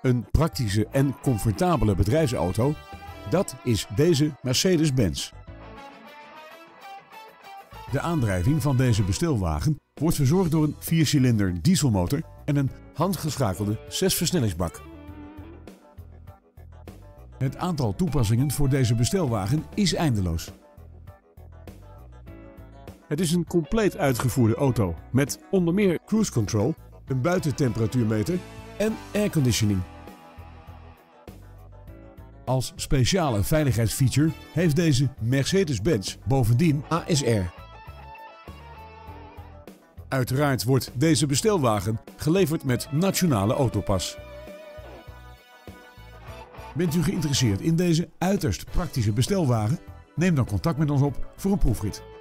Een praktische en comfortabele bedrijfsauto, dat is deze Mercedes-Benz. De aandrijving van deze bestelwagen wordt verzorgd door een 4-cilinder dieselmotor en een handgeschakelde 6-versnellingsbak. Het aantal toepassingen voor deze bestelwagen is eindeloos. Het is een compleet uitgevoerde auto met onder meer cruise control, een buitentemperatuurmeter en airconditioning. Als speciale veiligheidsfeature heeft deze Mercedes-Benz bovendien ASR. Uiteraard wordt deze bestelwagen geleverd met Nationale Autopas. Bent u geïnteresseerd in deze uiterst praktische bestelwagen? Neem dan contact met ons op voor een proefrit.